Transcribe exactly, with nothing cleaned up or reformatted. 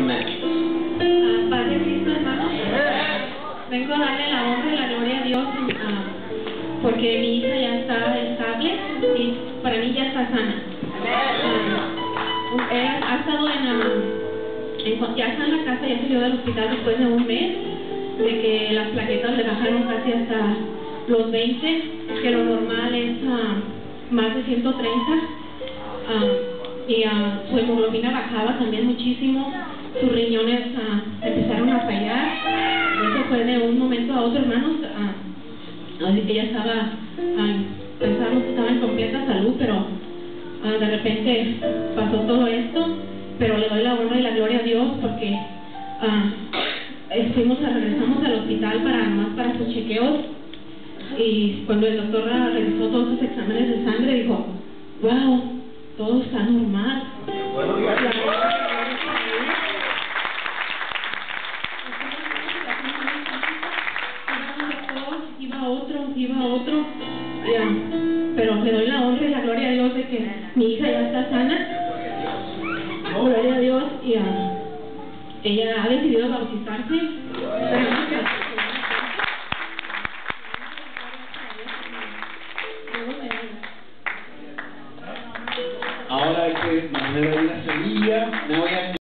Uh, Padre Cristo, hermanos, vengo a darle la honra y la gloria a Dios uh, porque mi hija ya está estable y para mí ya está sana. Uh, ella ha estado en, uh, en, ya está en la casa, ya salió del hospital después de un mes de que las plaquetas le bajaron casi hasta los veinte, que lo normal es uh, más de ciento treinta. Uh, y uh, su hemoglobina bajaba también muchísimo, sus riñones uh, empezaron a fallar. Eso fue de un momento a otro, hermanos. Uh, así que ella estaba, uh, pensábamos que estaba en completa salud, pero uh, de repente pasó todo esto. Pero le doy la honra y la gloria a Dios porque uh, fuimos a, regresamos al hospital para más para sus chequeos, y cuando el doctor revisó todos sus exámenes de sangre dijo: wow, todo está normal. Bueno, iba a otro, iba a otro, yeah. Pero le doy la honra y la gloria a Dios de que mi hija ya está sana. Gloria a Dios, y uh, ella ha decidido bautizarse.